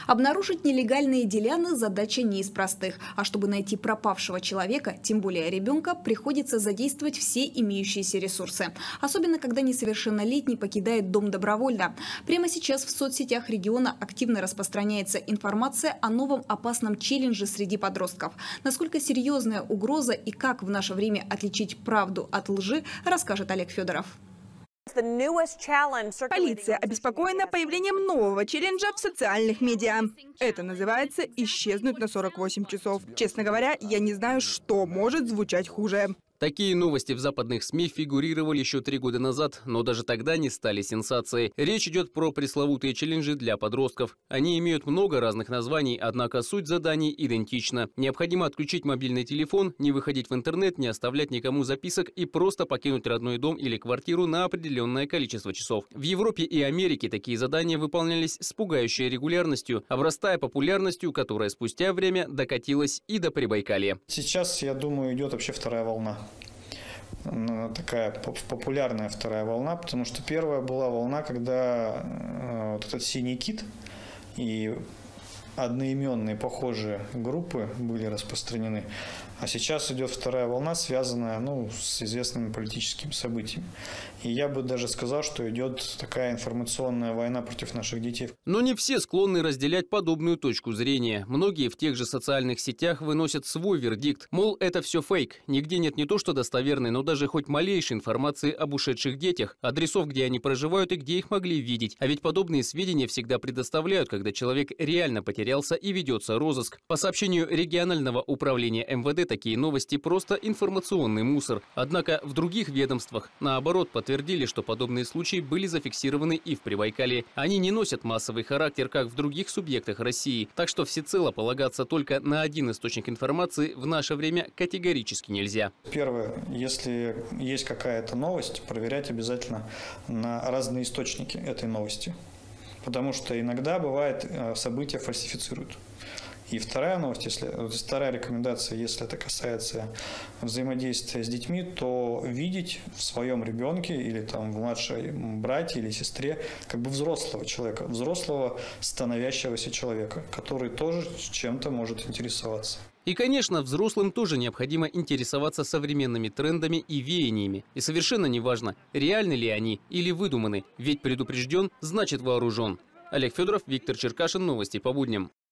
Обнаружить нелегальные деляны – задача не из простых. А чтобы найти пропавшего человека, тем более ребенка, приходится задействовать все имеющиеся ресурсы. Особенно, когда несовершеннолетний покидает дом добровольно. Прямо сейчас в соцсетях региона активно распространяется информация о новом опасном челлендже среди подростков. Насколько серьезная угроза и как в наше время отличить правду от лжи, расскажет Олег Федоров. Полиция обеспокоена появлением нового челленджа в социальных медиа. Это называется «Исчезнуть на 48 часов». Честно говоря, я не знаю, что может звучать хуже. Такие новости в западных СМИ фигурировали еще 3 года назад, но даже тогда не стали сенсацией. Речь идет про пресловутые челленджи для подростков. Они имеют много разных названий, однако суть заданий идентична. Необходимо отключить мобильный телефон, не выходить в интернет, не оставлять никому записок и просто покинуть родной дом или квартиру на определенное количество часов. В Европе и Америке такие задания выполнялись с пугающей регулярностью, обрастая популярностью, которая спустя время докатилась и до Прибайкалья. Сейчас, я думаю, идет вообще вторая волна. Такая популярная вторая волна, потому что первая была волна, когда вот этот синий кит и одноименные похожие группы были распространены. А сейчас идет вторая волна, связанная с известными политическими событиями. И я бы даже сказал, что идет такая информационная война против наших детей. Но не все склонны разделять подобную точку зрения. Многие в тех же социальных сетях выносят свой вердикт. Мол, это все фейк. Нигде нет не то что достоверной, но даже хоть малейшей информации об ушедших детях, адресов, где они проживают и где их могли видеть. А ведь подобные сведения всегда предоставляют, когда человек реально потерялся и ведется розыск. По сообщению регионального управления МВД, такие новости просто информационный мусор. Однако в других ведомствах, наоборот, подтвердили, что подобные случаи были зафиксированы и в Прибайкалье. Они не носят массовый характер, как в других субъектах России. Так что всецело полагаться только на один источник информации в наше время категорически нельзя. Первое, если есть какая-то новость, проверять обязательно на разные источники этой новости. Потому что иногда бывает, события фальсифицируют. И вторая новость, вторая рекомендация, если это касается взаимодействия с детьми, то видеть в своем ребенке или в младшей брате или сестре взрослого человека, взрослого становящегося человека, который тоже чем-то может интересоваться. И, конечно, взрослым тоже необходимо интересоваться современными трендами и веяниями. И совершенно неважно, реальны ли они или выдуманы, ведь предупрежден, значит вооружен. Олег Федоров, Виктор Черкашин. Новости по будням.